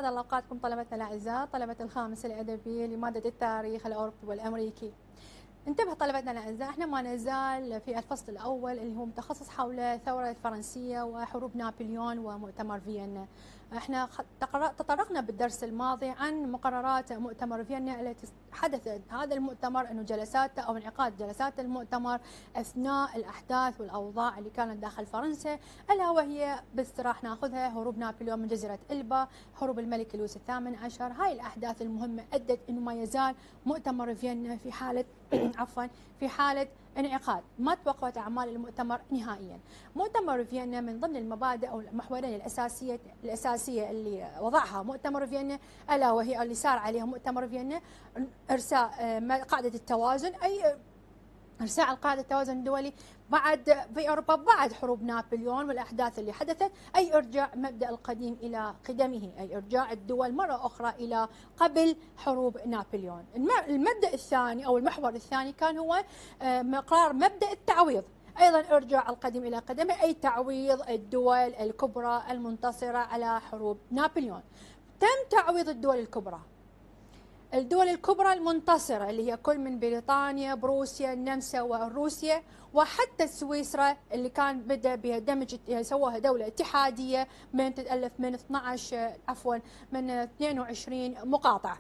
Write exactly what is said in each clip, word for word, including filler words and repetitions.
أسعد الله أوقاتكم طلبتنا الأعزاء، طلبة الخامس الأدبي لمادة التاريخ الأوروبي والأمريكي. انتبه طلبتنا الأعزاء، احنا ما نزال في الفصل الأول اللي هو متخصص حول الثورة الفرنسية وحروب نابليون ومؤتمر فيينا. احنا تطرقنا بالدرس الماضي عن مقررات مؤتمر فيينا التي حدثت هذا المؤتمر، انه جلسات او انعقاد جلسات المؤتمر اثناء الاحداث والاوضاع اللي كانت داخل فرنسا، الا وهي بس راح ناخذها هروب نابليون من جزيره البا، هروب الملك لويس الثامن عشر. هاي الاحداث المهمه ادت انه ما يزال مؤتمر فيينا في حاله عفوا في حاله انعقاد، ما توقفت اعمال المؤتمر نهائيا. مؤتمر فيينا من ضمن المبادئ او المحورين الاساسيه الاساسيه اللي وضعها مؤتمر فيينا، الا وهي اللي سار عليها مؤتمر فيينا، ارساء قاعده التوازن، اي ارساء القاعده التوازن الدولي بعد في اوروبا بعد حروب نابليون والاحداث اللي حدثت، اي ارجاع مبدا القديم الى قدمه، اي ارجاع الدول مره اخرى الى قبل حروب نابليون. المبدا الثاني او المحور الثاني كان هو مقرار مبدا التعويض، ايضا ارجاع القديم الى قدمه، اي تعويض الدول الكبرى المنتصره على حروب نابليون. تم تعويض الدول الكبرى الدول الكبرى المنتصرة اللي هي كل من بريطانيا، بروسيا، النمسا وروسيا، وحتى سويسرا اللي كان بدأ بها دمج سووها دولة اتحادية من تتألف من اثنعش عفوا من اثنين وعشرين مقاطعة.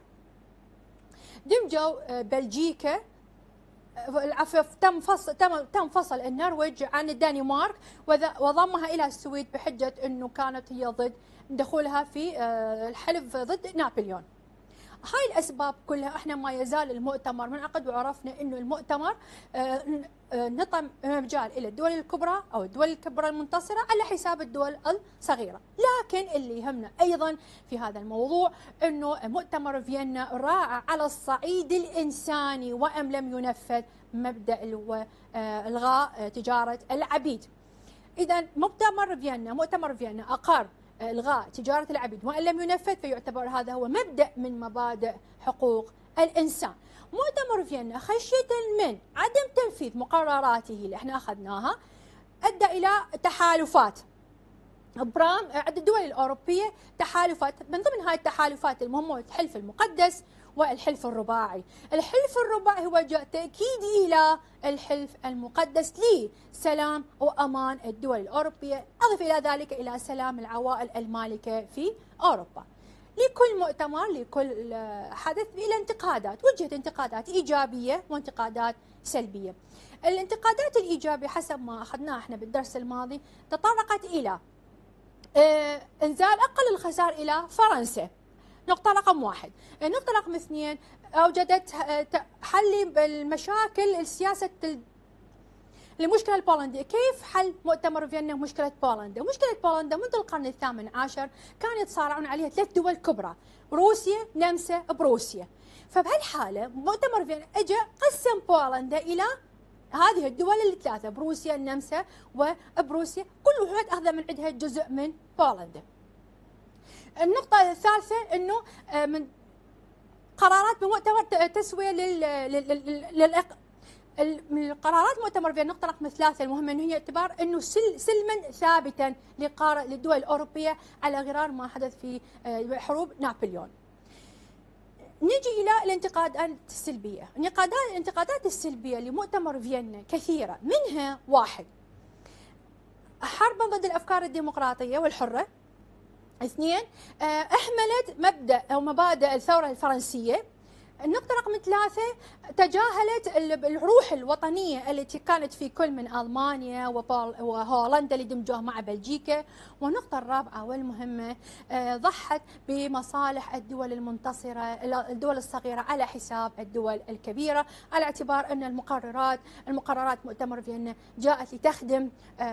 دمجوا بلجيكا، العفو تم فصل تم تم فصل النرويج عن الدنمارك وضمها إلى السويد بحجة أنه كانت هي ضد دخولها في الحلف ضد نابليون. هاي الأسباب كلها احنا ما يزال المؤتمر منعقد، وعرفنا انه المؤتمر نطم مجال الى الدول الكبرى او الدول الكبرى المنتصرة على حساب الدول الصغيرة. لكن اللي يهمنا ايضا في هذا الموضوع انه مؤتمر فيينا راعى على الصعيد الانساني وام لم ينفذ مبدأ اللي هو الغاء تجارة العبيد. اذا مؤتمر فيينا مؤتمر فيينا اقر الغاء تجاره العبيد وان لم ينفذ، فيعتبر هذا هو مبدا من مبادئ حقوق الانسان. مؤتمر فيينا خشيه من عدم تنفيذ مقرراته اللي احنا اخذناها ادى الى تحالفات برام عند الدول الاوروبيه، تحالفات من ضمن هاي التحالفات المهمه الحلف المقدس والحلف الرباعي. الحلف الرباعي هو جاء تأكيد إلى الحلف المقدس لسلام وأمان الدول الأوروبية، أضف إلى ذلك إلى سلام العوائل المالكة في أوروبا. لكل مؤتمر لكل حدث إلى انتقادات، وجهت انتقادات إيجابية وانتقادات سلبية. الانتقادات الإيجابية حسب ما أخذناه احنا بالدرس الماضي تطرقت إلى اه إنزال أقل الخسائر إلى فرنسا، نقطة رقم واحد. النقطة رقم اثنين، أوجدت حل المشاكل السياسة المشكلة البولندية. كيف حل مؤتمر فيينا مشكلة بولندا؟ مشكلة بولندا منذ القرن الثامن عشر كانوا يتصارعون عليها ثلاث دول كبرى، روسيا، نمسا، بروسيا. فبهالحالة مؤتمر فيينا اجى قسم بولندا إلى هذه الدول الثلاثة، بروسيا، النمسا وبروسيا، كل واحد أخذ من عندها جزء من بولندا. النقطة الثالثة انه من قرارات بمؤتمر تسوية لل لل من قرارات مؤتمر فيينا، النقطة رقم ثلاثة المهمة انه هي اعتبار انه سلما ثابتا للدول الأوروبية على غرار ما حدث في حروب نابليون. نجي الى الانتقادات السلبية. الانتقادات السلبية لمؤتمر فيينا كثيرة، منها واحد، حربا ضد الأفكار الديمقراطية والحرة. اثنين، احملت مبدا او مبادئ الثوره الفرنسيه. النقطة رقم ثلاثة، تجاهلت الروح الوطنية التي كانت في كل من ألمانيا وهولندا اللي دمجوها مع بلجيكا. والنقطة الرابعة والمهمة، ضحت بمصالح الدول المنتصرة الدول الصغيرة على حساب الدول الكبيرة، على اعتبار أن المقررات المقررات مؤتمر فيينا جاءت لتخدم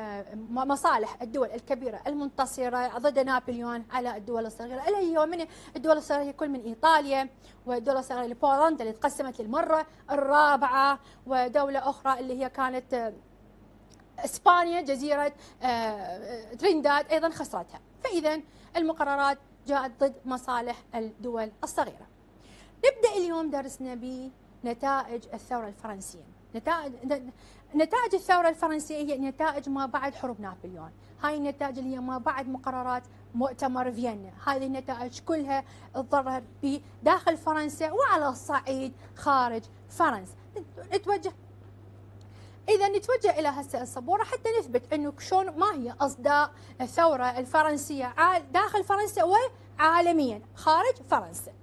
مصالح الدول الكبيرة المنتصرة ضد نابليون على الدول الصغيرة، اللي هي من الدول الصغيرة هي كل من إيطاليا، والدول الصغيرة بولندا اللي تقسمت للمرة الرابعة، ودولة أخرى اللي هي كانت إسبانيا، جزيرة ترينداد أيضا خسرتها. فإذا المقررات جاءت ضد مصالح الدول الصغيرة. نبدأ اليوم درسنا بنتائج الثورة الفرنسية. نتائج نتائج الثورة الفرنسية هي نتائج ما بعد حروب نابليون، هاي النتائج اللي هي ما بعد مقررات مؤتمر فيينا، هذه النتائج كلها تظهر بداخل فرنسا وعلى الصعيد خارج فرنسا. نتوجه إذا نتوجه إلى هسه السبورة حتى نثبت أنه شلون ما هي أصداء الثورة الفرنسية داخل فرنسا وعالميا خارج فرنسا.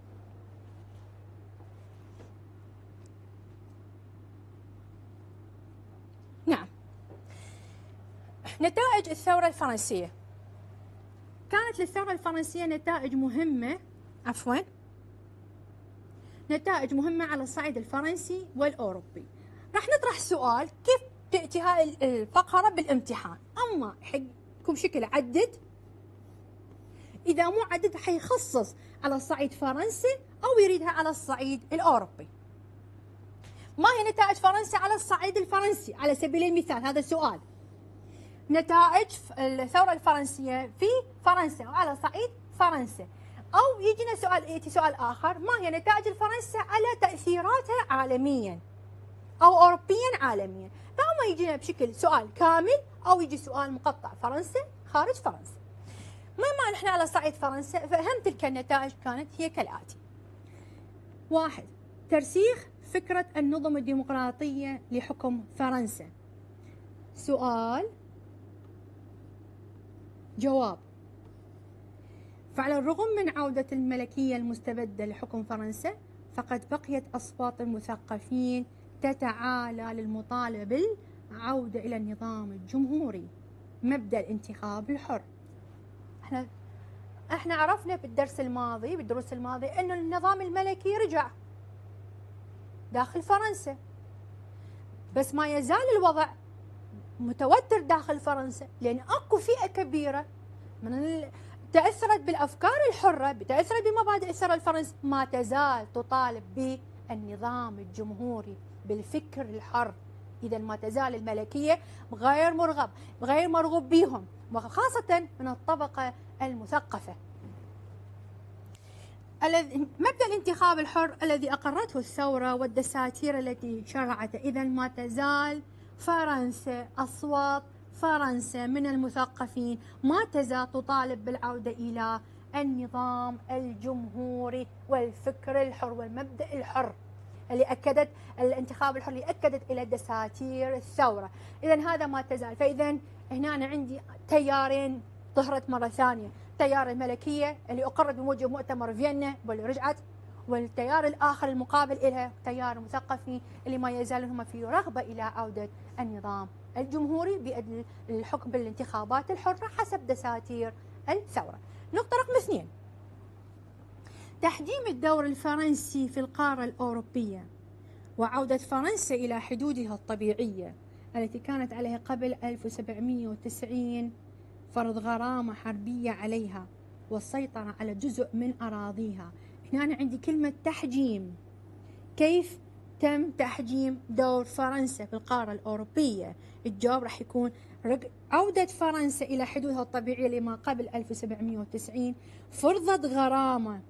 نعم، نتائج الثورة الفرنسية. كانت للثورة الفرنسية نتائج مهمة، عفوا نتائج مهمة على الصعيد الفرنسي والأوروبي. راح نطرح سؤال كيف تأتي هاي الفقرة بالامتحان، أما حقكم شكل عدد، إذا مو عدد حيخصص على الصعيد فرنسي أو يريدها على الصعيد الأوروبي. ما هي نتائج فرنسا على الصعيد الفرنسي على سبيل المثال؟ هذا السؤال. نتائج الثورة الفرنسية في فرنسا وعلى صعيد فرنسا. أو يجينا سؤال يأتي سؤال آخر، ما هي نتائج فرنسا على تأثيراتها عالميا أو أوروبيا عالميا؟ فما يجينا بشكل سؤال كامل أو يجي سؤال مقطع فرنسا خارج فرنسا. بما نحن على صعيد فرنسا فأهم تلك النتائج كانت هي كالآتي: واحد، ترسيخ فكرة النظم الديمقراطية لحكم فرنسا. سؤال جواب. فعلى الرغم من عودة الملكية المستبدة لحكم فرنسا فقد بقيت أصوات المثقفين تتعالى للمطالبة بالعودة إلى النظام الجمهوري، مبدأ الانتخاب الحر. احنا احنا عرفنا بالدرس الماضي بالدروس الماضية انه النظام الملكي رجع داخل فرنسا، بس ما يزال الوضع متوتر داخل فرنسا، لان اكو فئة كبيرة من تأثرت بالأفكار الحرة، تأثرت بمبادئ الثورة الفرنسية، ما تزال تطالب بالنظام الجمهوري، بالفكر الحر. إذا ما تزال الملكية غير مرغب غير مرغوب بهم، وخاصة من الطبقة المثقفة. مبدأ الانتخاب الحر الذي أقرته الثورة والدساتير التي شرعته. إذا ما تزال فرنسا، أصوات فرنسا من المثقفين ما تزال تطالب بالعودة إلى النظام الجمهوري والفكر الحر والمبدأ الحر اللي أكدت الانتخاب الحر اللي أكدت إلى دساتير الثورة. إذا هذا ما تزال. فإذا هنا أنا عندي تيارين ظهرت مرة ثانية، تيار الملكية اللي أقرت بموجب مؤتمر فيينا واللي رجعت، والتيار الآخر المقابل إلها تيار المثقفين اللي ما يزالون هم في رغبة إلى عودة النظام الجمهوري بالحكم بالانتخابات الحرة حسب دساتير الثورة. نقطة رقم اثنين، تحجيم الدور الفرنسي في القارة الأوروبية وعودة فرنسا إلى حدودها الطبيعية التي كانت عليها قبل ألف وسبعمئة وتسعين، فرض غرامة حربية عليها والسيطرة على جزء من أراضيها. هنا أنا عندي كلمة تحجيم. كيف تم تحجيم دور فرنسا في القارة الأوروبية؟ الجواب راح يكون عودة فرنسا إلى حدودها الطبيعية لما قبل ألف وسبعمئة وتسعين، فرضت غرامة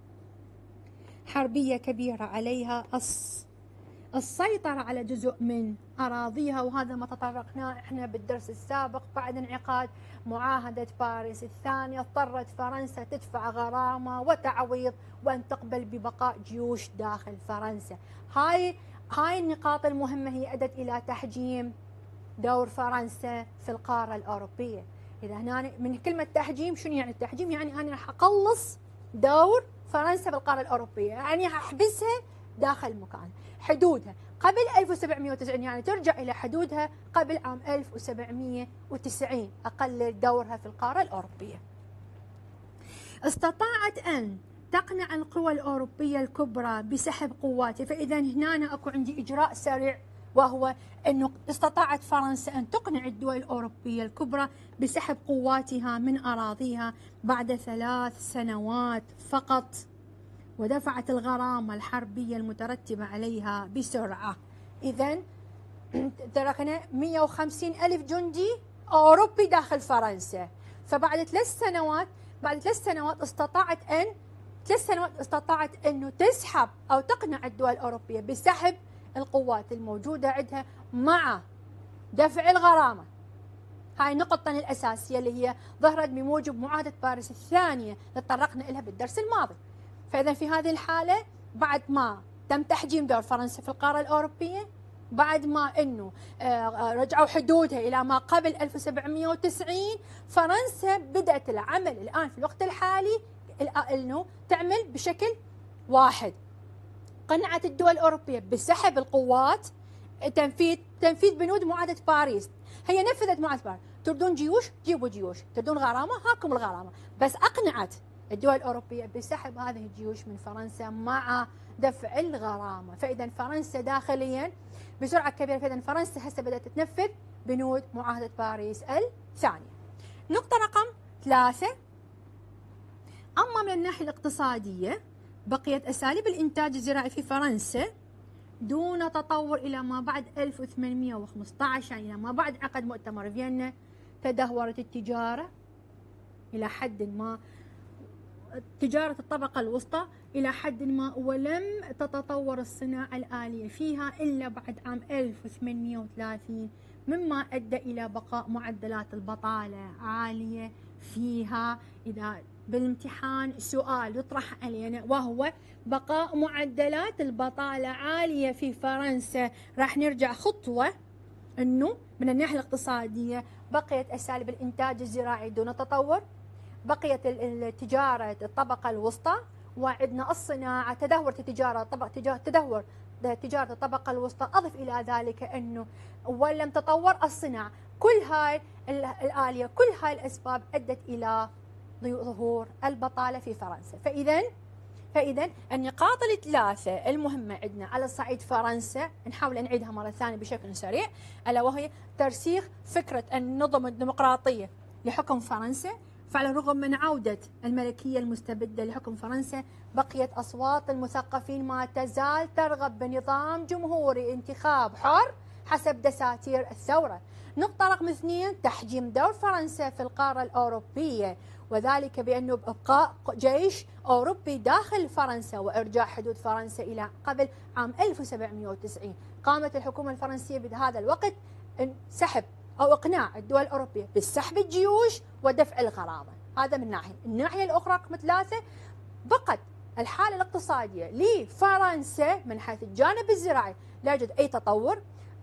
حربية كبيرة عليها، السيطرة على جزء من أراضيها، وهذا ما تطرقناه احنا بالدرس السابق. بعد انعقاد معاهدة باريس الثانية اضطرت فرنسا تدفع غرامة وتعويض وأن تقبل ببقاء جيوش داخل فرنسا. هاي هاي النقاط المهمة هي أدت إلى تحجيم دور فرنسا في القارة الأوروبية. إذا هنا من كلمة تحجيم، شنو يعني التحجيم؟ يعني أنا راح أقلص دور فرنسا بالقارة الأوروبية، يعني أحبسها داخل مكان حدودها قبل ألف وسبعمئة وتسعين، يعني ترجع إلى حدودها قبل عام ألف وسبعمئة وتسعين، أقلل دورها في القارة الأوروبية. استطاعت أن تقنع القوى الأوروبية الكبرى بسحب قواتها. فإذا هنا أكو عندي إجراء سريع، وهو أنه استطاعت فرنسا أن تقنع الدول الأوروبية الكبرى بسحب قواتها من أراضيها بعد ثلاث سنوات فقط، ودفعت الغرامة الحربية المترتبة عليها بسرعة. إذن تركنا مئة وخمسين ألف جندي أوروبي داخل فرنسا، فبعد ثلاث سنوات بعد ثلاث سنوات استطاعت أن ثلاث سنوات استطاعت أنه تسحب أو تقنع الدول الأوروبية بسحب القوات الموجودة عندها مع دفع الغرامة. هاي النقطتين الأساسية اللي هي ظهرت بموجب معاهدة باريس الثانية اللي تطرقنا لها بالدرس الماضي. فإذا في هذه الحالة بعد ما تم تحجيم دور فرنسا في القارة الأوروبية، بعد ما أنه رجعوا حدودها إلى ما قبل ألف وسبعمئة وتسعين، فرنسا بدأت العمل الآن في الوقت الحالي أنه تعمل بشكل واحد. قنعت الدول الأوروبية بسحب القوات، تنفيذ تنفيذ بنود معاهدة باريس. هي نفذت معاهدة باريس. تردون جيوش جيبوا جيوش، تردون غرامة هاكم الغرامة، بس أقنعت الدول الأوروبية بسحب هذه الجيوش من فرنسا مع دفع الغرامة. فإذا فرنسا داخليا بسرعة كبيرة، فإذا فرنسا هسه بدأت تنفذ بنود معاهدة باريس الثانية. نقطة رقم ثلاثة، أما من الناحية الاقتصادية بقيت أساليب الإنتاج الزراعي في فرنسا دون تطور إلى ما بعد ألف وثمانمئة وخمسة عشر، يعني إلى ما بعد عقد مؤتمر فيينا. تدهورت التجارة إلى حد ما، تجارة الطبقة الوسطى إلى حد ما، ولم تتطور الصناعة الآلية فيها إلا بعد عام ألف وثمانمئة وثلاثين، مما أدى إلى بقاء معدلات البطالة عالية فيها. إذا بالامتحان سؤال يطرح علينا وهو بقاء معدلات البطالة عالية في فرنسا، راح نرجع خطوة أنه من الناحية الاقتصادية بقيت أساليب الإنتاج الزراعي دون تطور، بقيت التجارة الطبقة الوسطى، وعندنا الصناعة تدهورت التجارة طبق تدهور تجارة الطبقة الوسطى. أضف إلى ذلك أنه ولم تطور الصناعة. كل هاي الآلية، كل هاي الأسباب أدت إلى ظهور البطالة في فرنسا. فإذا فإذا النقاط الثلاثة المهمة عندنا على صعيد فرنسا نحاول نعيدها مرة ثانية بشكل سريع، ألا وهي ترسيخ فكرة النظم الديمقراطية لحكم فرنسا. فعلى الرغم من عودة الملكية المستبدة لحكم فرنسا، بقيت أصوات المثقفين ما تزال ترغب بنظام جمهوري انتخاب حر حسب دساتير الثورة. نقطة رقم اثنين، تحجيم دور فرنسا في القارة الأوروبية، وذلك بأنه بإبقاء جيش أوروبي داخل فرنسا وإرجاع حدود فرنسا إلى قبل عام ألف وسبعمئة وتسعين. قامت الحكومة الفرنسية بهذا الوقت سحب أو إقناع الدول الأوروبية بسحب الجيوش ودفع الغرامة. هذا من ناحية. الناحية الأخرى رقم ثلاثة، بقت الحالة الاقتصادية لفرنسا من حيث الجانب الزراعي لا يوجد أي تطور.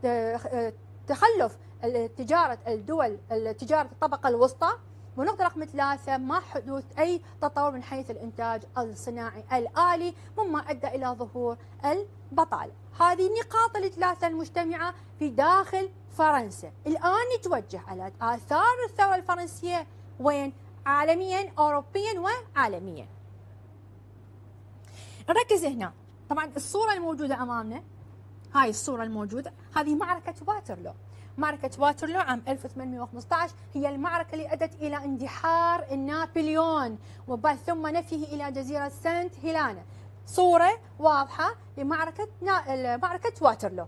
تخلف تجارة الدول تجارة الطبقة الوسطى. ونقطة رقم ثلاثة، ما حدوث أي تطور من حيث الإنتاج الصناعي الآلي، مما أدى إلى ظهور البطالة. هذه النقاط الثلاثة المجتمعة في داخل فرنسا. الآن نتوجه على آثار الثورة الفرنسية وين؟ عالميا، أوروبيا وعالميا. نركز هنا. طبعا الصورة الموجودة أمامنا، هاي الصورة الموجودة، هذه معركة واترلو. معركة واترلو عام ألف وثمانمئة وخمسة عشر هي المعركة اللي أدت إلى اندحار نابليون وبعد ثم نفيه إلى جزيرة سانت هيلانا. صورة واضحة لمعركة معركة واترلو.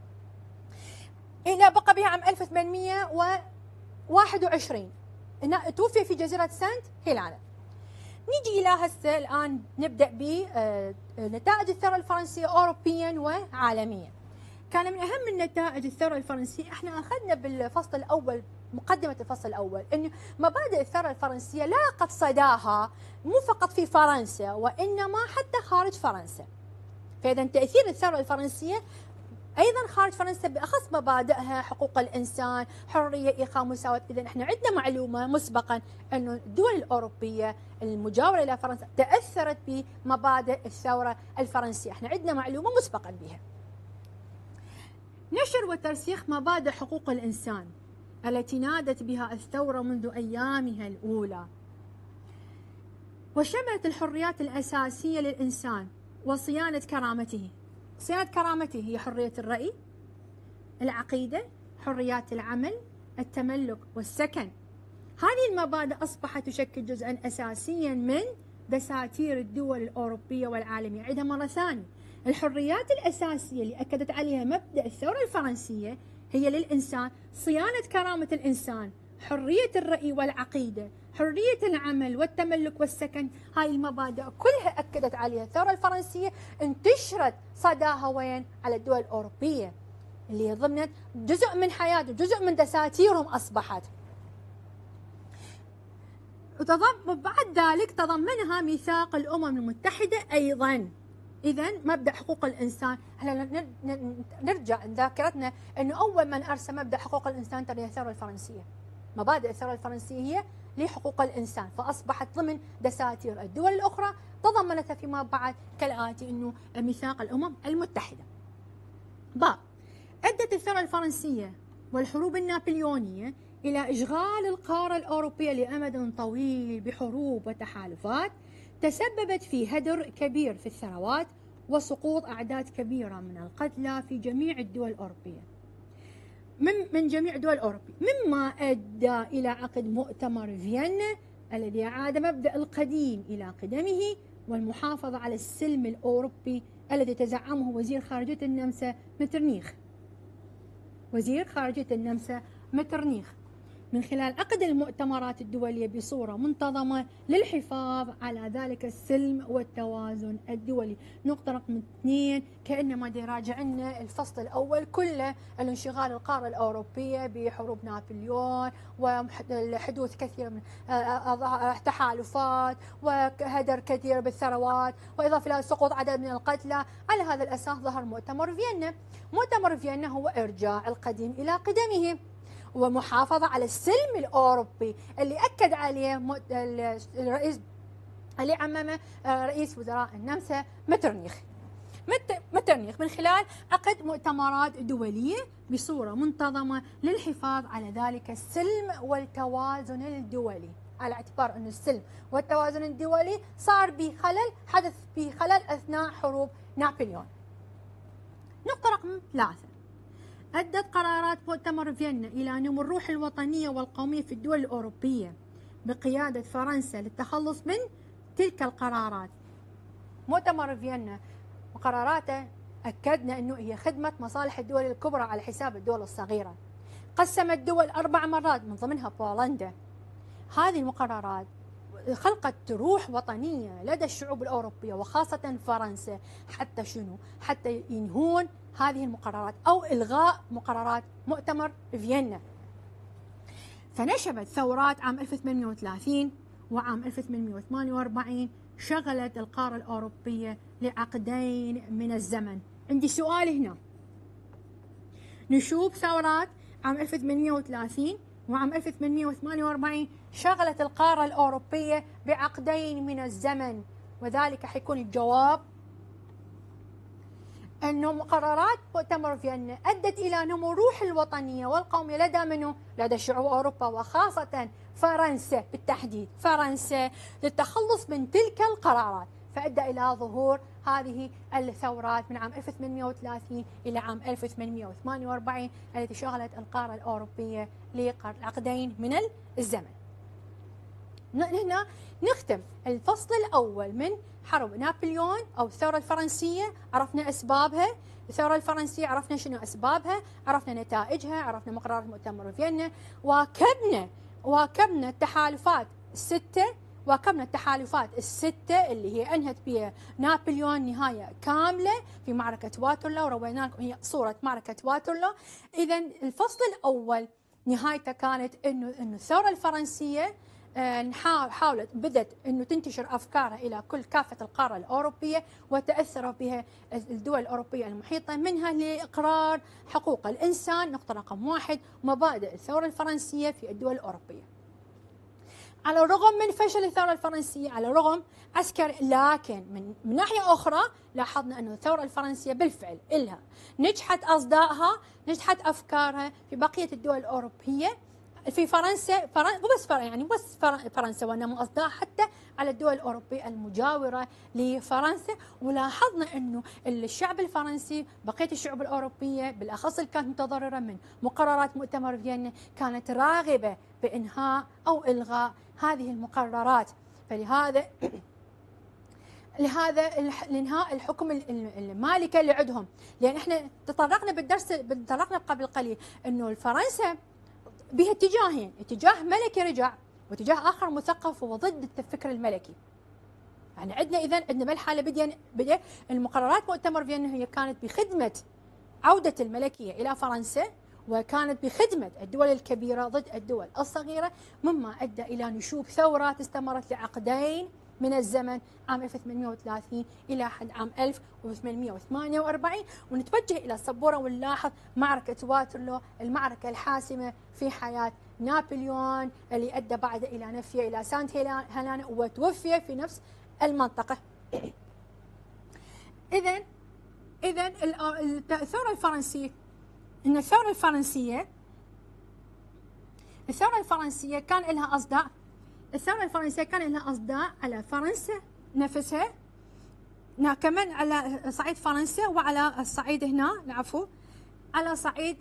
إلى بقى بها عام ألف وثمانمئة وواحد وعشرين توفي في جزيرة سانت هيلانا. نيجي إلى هسه الآن نبدأ بنتائج الثورة الفرنسية أوروبيا وعالميا. كان من أهم النتائج الثورة الفرنسية، احنا أخذنا بالفصل الأول مقدمة الفصل الأول أن مبادئ الثورة الفرنسية لاقت صداها مو فقط في فرنسا وإنما حتى خارج فرنسا. فإذا تأثير الثورة الفرنسية أيضا خارج فرنسا بأخص مبادئها، حقوق الإنسان، حرية، إخاء، مساواة. إذا احنا عندنا معلومة مسبقا أن الدول الأوروبية المجاورة إلى فرنسا تأثرت بمبادئ الثورة الفرنسية، احنا عندنا معلومة مسبقا بها. نشر وترسيخ مبادئ حقوق الإنسان التي نادت بها الثورة منذ أيامها الأولى، وشملت الحريات الأساسية للإنسان وصيانة كرامته. صيانة كرامته هي حرية الرأي، العقيدة، حريات العمل، التملك والسكن. هذه المبادئ أصبحت تشكل جزءا أساسيا من دساتير الدول الأوروبية والعالمية. عيدها مرة ثانية، الحريات الأساسية اللي أكدت عليها مبدأ الثورة الفرنسية هي للإنسان صيانة كرامة الإنسان، حرية الرأي والعقيدة، حرية العمل والتملك والسكن. هاي المبادئ كلها أكدت عليها الثورة الفرنسية، انتشرت صداها وين؟ على الدول الأوروبية. اللي ضمنت جزء من حياتهم، جزء من دساتيرهم أصبحت. وتضم بعد ذلك تضمنها ميثاق الأمم المتحدة أيضا. إذا مبدأ حقوق الإنسان، هلا نرجع ذاكرتنا أنه أول من أرسى مبدأ حقوق الإنسان ترى الثورة الفرنسية. مبادئ الثورة الفرنسية هي لحقوق الإنسان، فأصبحت ضمن دساتير الدول الأخرى تضمنتها فيما بعد كالآتي: أنه ميثاق الأمم المتحدة. باء أدت الثورة الفرنسية والحروب النابليونية إلى إشغال القارة الأوروبية لأمد طويل بحروب وتحالفات تسببت في هدر كبير في الثروات وسقوط أعداد كبيرة من القتلى في جميع الدول الأوروبية من من جميع الدول الأوروبية، مما أدى إلى عقد مؤتمر فيينا الذي أعاد مبدأ القديم إلى قدمه والمحافظة على السلم الأوروبي الذي تزعمه وزير خارجية النمسا مترنيخ. وزير خارجية النمسا مترنيخ من خلال عقد المؤتمرات الدولية بصورة منتظمة للحفاظ على ذلك السلم والتوازن الدولي. نقطة رقم اثنين، كأنما يراجع لنا الفصل الأول كله الانشغال القارة الأوروبية بحروب نابليون وحدوث كثير من تحالفات وهدر كثير بالثروات وإضافة إلى سقوط عدد من القتلى. على هذا الأساس ظهر مؤتمر فيينا. مؤتمر فيينا هو إرجاع القديم إلى قدمه ومحافظة على السلم الأوروبي اللي أكد عليه الرئيس اللي عممه رئيس وزراء النمسا مترنيخ. مترنيخ من خلال عقد مؤتمرات دولية بصورة منتظمة للحفاظ على ذلك السلم والتوازن الدولي، على اعتبار أن السلم والتوازن الدولي صار به خلل، حدث به خلل أثناء حروب نابليون. نقطة رقم ثلاثة، أدت قرارات مؤتمر فيينا إلى نمو الروح الوطنية والقومية في الدول الأوروبية بقيادة فرنسا للتخلص من تلك القرارات. مؤتمر فيينا وقراراته أكدنا أنه هي خدمة مصالح الدول الكبرى على حساب الدول الصغيرة. قسم الدول أربع مرات من ضمنها بولندا. هذه المقررات خلقت روح وطنية لدى الشعوب الأوروبية وخاصة فرنسا، حتى شنو؟ حتى ينهون هذه المقررات أو إلغاء مقررات مؤتمر فيينا. فنشبت ثورات عام ألف وثمانمئة وثلاثين وعام ألف وثمانمئة وثمانية وأربعين شغلت القارة الأوروبية لعقدين من الزمن. عندي سؤال هنا، نشوف ثورات عام ألف وثمانمئة وثلاثين وعام ألف وثمانمئة وثمانية وأربعين شغلت القارة الأوروبية بعقدين من الزمن، وذلك حيكون الجواب أنه مقررات مؤتمر فيينا أدت إلى نمو الروح الوطنية والقومية لدى منه؟ لدى شعوب أوروبا وخاصة فرنسا بالتحديد، فرنسا للتخلص من تلك القرارات، فأدى إلى ظهور هذه الثورات من عام ألف وثمانمئة وثلاثين إلى عام ألف وثمانمئة وثمانية وأربعين التي شغلت القارة الأوروبية لعقدين من الزمن. هنا نختم الفصل الأول من حرب نابليون أو الثورة الفرنسية. عرفنا أسبابها، الثورة الفرنسية عرفنا شنو أسبابها، عرفنا نتائجها، عرفنا مقررات مؤتمر فيينا، واكبنا واكبنا التحالفات الستة واكبنا التحالفات الستة اللي هي أنهت بها نابليون نهاية كاملة في معركة واترلو، وروينا لكم هي صورة معركة واترلو. إذا الفصل الأول نهايته كانت إنه إنه الثورة الفرنسية حاولت بدأت أنه تنتشر أفكارها إلى كل كافة القارة الأوروبية وتأثر بها الدول الأوروبية المحيطة منها لإقرار حقوق الإنسان. نقطة رقم واحد، مبادئ الثورة الفرنسية في الدول الأوروبية. على الرغم من فشل الثورة الفرنسية، على الرغم عسكري، لكن من, من ناحية أخرى لاحظنا أن الثورة الفرنسية بالفعل إلها نجحت أصدائها، نجحت أفكارها في بقية الدول الأوروبية. في فرنسا فرن... مو بس فرن... يعني بس فرن... فرنسا وانما اصداء حتى على الدول الاوروبيه المجاوره لفرنسا. ولاحظنا انه الشعب الفرنسي بقيه الشعوب الاوروبيه بالاخص اللي كانت متضرره من مقررات مؤتمر فيينا كانت راغبه بانهاء او الغاء هذه المقررات. فلهذا لهذا لانهاء الحكم المالكي اللي عندهم، لان احنا تطرقنا بالدرس تطرقنا قبل قليل انه فرنسا بها اتجاهين، اتجاه ملكي رجع واتجاه اخر مثقف وضد الفكر الملكي. يعني عندنا اذا عندنا بالحاله بدينا بدا المقررات مؤتمر فيينا هي كانت بخدمه عودة الملكية إلى فرنسا وكانت بخدمة الدول الكبيرة ضد الدول الصغيرة، مما أدى إلى نشوب ثورات استمرت لعقدين من الزمن، عام ألف وثمانمئة وثلاثين إلى حد عام ألف وثمانمئة وثمانية وأربعين. ونتوجه إلى السبورة ونلاحظ معركة واترلو، المعركة الحاسمة في حياة نابليون اللي أدى بعد إلى نفيه إلى سانت هيلانا وتوفي في نفس المنطقة. إذا إذا الثورة الفرنسية إن الثورة الفرنسية الثورة الفرنسية كان لها أصداء الثورة الفرنسية كان لها أصداء على فرنسا نفسها، كمان على صعيد فرنسا وعلى الصعيد هنا العفو على صعيد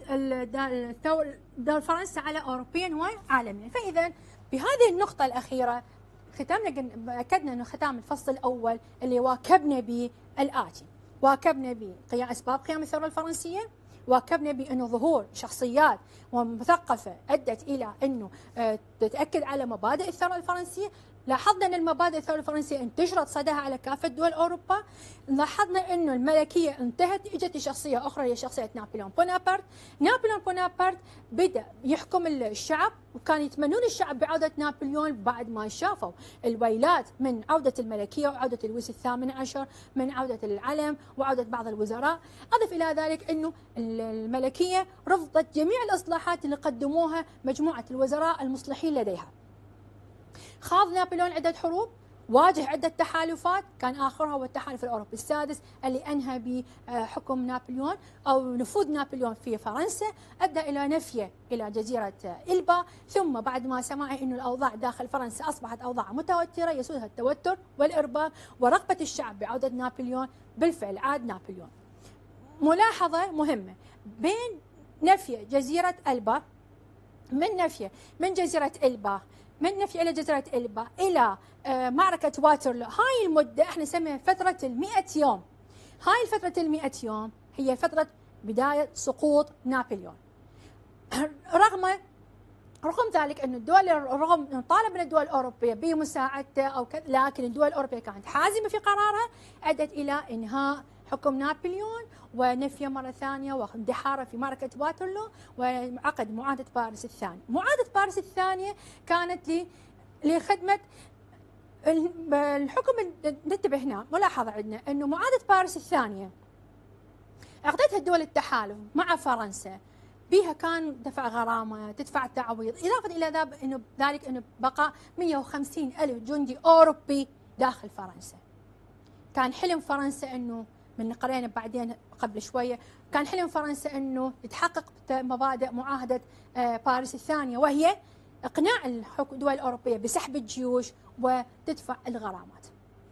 دول فرنسا على أوروبيا وعالميا. فإذا بهذه النقطة الأخيرة ختامنا أكدنا أنه ختام الفصل الأول اللي واكبنا به الآتي: واكبنا به أسباب قيام الثورة الفرنسية، واكبنا بأنه ظهور شخصيات ومثقفة أدت إلى أنه تتأكد على مبادئ الثورة الفرنسية. لاحظنا أن المبادئ الثورة الفرنسية انتشرت صداها على كافة دول أوروبا. لاحظنا أنه الملكية انتهت، اجت شخصية أخرى هي شخصية نابليون بونابرت. نابليون بونابرت بدأ يحكم الشعب، وكان يتمنون الشعب بعودة نابليون بعد ما شافوا الويلات من عودة الملكية وعودة لويس الثامن عشر، من عودة العلم وعودة بعض الوزراء. أضف إلى ذلك أنه الملكية رفضت جميع الإصلاحات اللي قدموها مجموعة الوزراء المصلحين لديها. خاض نابليون عدة حروب، واجه عدة تحالفات، كان آخرها هو التحالف الأوروبي السادس اللي أنهى بحكم نابليون أو نفوذ نابليون في فرنسا، أدى إلى نفيه إلى جزيرة إلبا. ثم بعد ما سمع أن الأوضاع داخل فرنسا أصبحت أوضاع متوترة يسودها التوتر والإرباك ورغبة الشعب بعودة نابليون، بالفعل عاد نابليون. ملاحظة مهمة: بين نفي جزيرة إلبا من نفيه من جزيرة إلبا من نفي إلى جزيرة إلبا إلى معركة واترلو، هاي المدة احنا نسميها فترة المئة يوم. هاي الفترة المئة يوم هي فترة بداية سقوط نابليون. رغم رغم ذلك أن الدول رغم أن طالب من الدول الأوروبية بمساعدته أو كذا، لكن الدول الأوروبية كانت حازمة في قرارها، أدت إلى إنهاء حكم نابليون ونفيه مرة ثانية واندحاره في معركة واترلو وعقد معاهدة باريس الثانية. معاهدة باريس الثانية كانت لخدمة الحكم. ننتبه هنا ملاحظة عندنا أنه معاهدة باريس الثانية عقدتها الدول التحالف مع فرنسا، بها كان دفع غرامة، تدفع تعويض، إضافة إلى ذلك أنه بقى مئة وخمسين ألف جندي أوروبي داخل فرنسا. كان حلم فرنسا أنه من قرينا بعدين قبل شوية، كان حلم فرنسا أنه يتحقق مبادئ معاهدة باريس الثانية، وهي إقناع الدول الأوروبية بسحب الجيوش وتدفع الغرامات.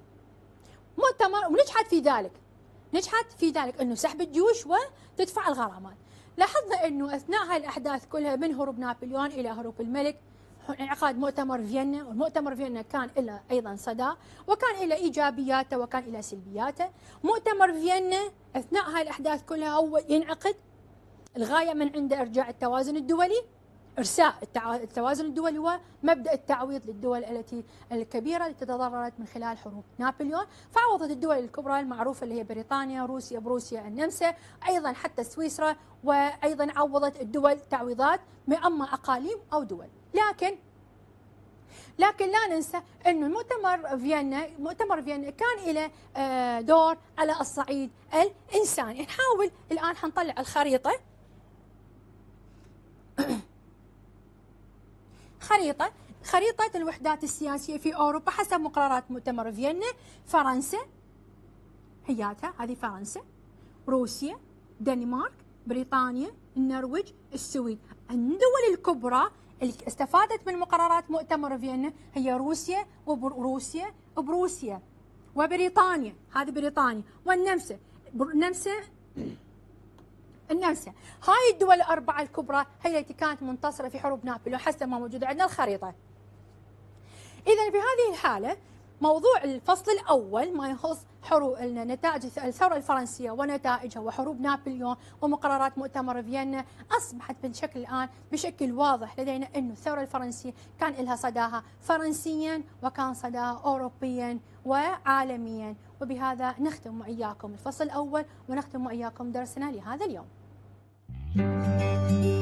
مؤتمر ونجحت في ذلك نجحت في ذلك أنه سحب الجيوش وتدفع الغرامات. لاحظنا أنه أثناء هاي الأحداث كلها من هروب نابليون إلى هروب الملك انعقاد مؤتمر فيينا، والمؤتمر فيينا كان له أيضا صدى وكان له إيجابياته وكان له سلبياته. مؤتمر فيينا أثناء هاي الأحداث كلها هو ينعقد الغاية من عنده إرجاع التوازن الدولي، إرساء التوازن الدولي ومبدأ التعويض للدول التي الكبيرة التي تضررت من خلال حروب نابليون. فعوضت الدول الكبرى المعروفة اللي هي بريطانيا، روسيا، بروسيا، النمسا، أيضا حتى سويسرا، وأيضا عوضت الدول تعويضات أما أقاليم أو دول. لكن لكن لا ننسى أن مؤتمر فيينا مؤتمر فيينا كان له دور على الصعيد الإنساني. نحاول الآن حنطلع الخريطة خريطة خريطة الوحدات السياسية في أوروبا حسب مقررات مؤتمر فيينا. فرنسا هياتها، هذه فرنسا، روسيا، دنمارك، بريطانيا، النرويج، السويد. الدول الكبرى اللي استفادت من مقررات مؤتمر فيينا هي روسيا وروسيا وبروسيا وبريطانيا، هذه بريطانيا، والنمسا النمسا النمسا. هاي الدول الأربعة الكبرى هي التي كانت منتصرة في حروب نابليون حسب ما موجود عندنا الخريطة. إذا في هذه الحالة موضوع الفصل الأول ما يخص حروب نتائج الثورة الفرنسية ونتائجها وحروب نابليون ومقررات مؤتمر فيينا أصبحت بشكل الآن بشكل واضح لدينا أن الثورة الفرنسية كان لها صداها فرنسيا وكان صداها أوروبيا وعالميا. وبهذا نختم وإياكم الفصل الأول ونختم وإياكم درسنا لهذا اليوم. السلامه.